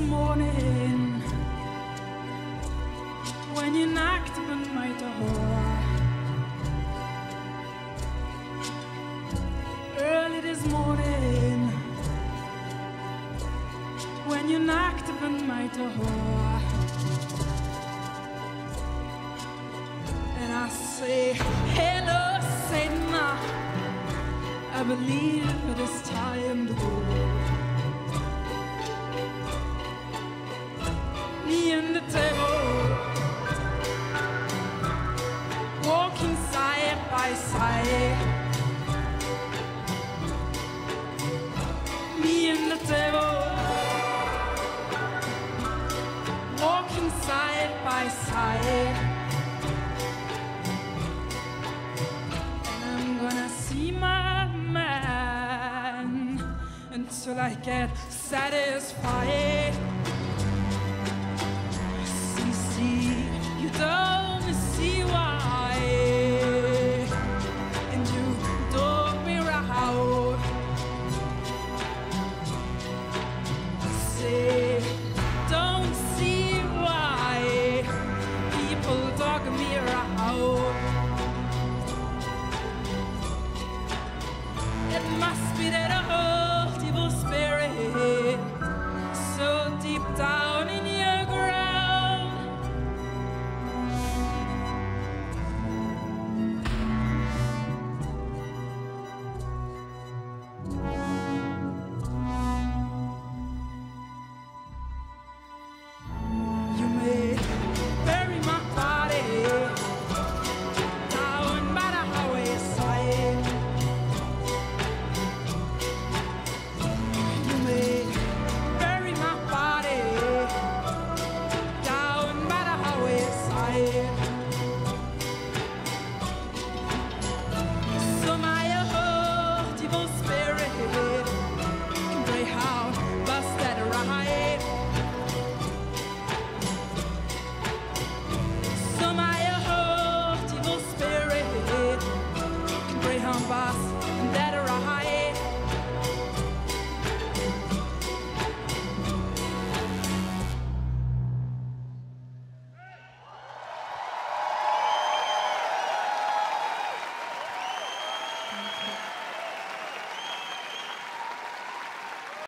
morning when you knocked on my door. Early this morning when you knocked on my door. And I say, hello, Satan, I believe it is time to go. Me and the devil walking side by side. Me and the devil walking side by side. And I'm gonna see my man until I get satisfied.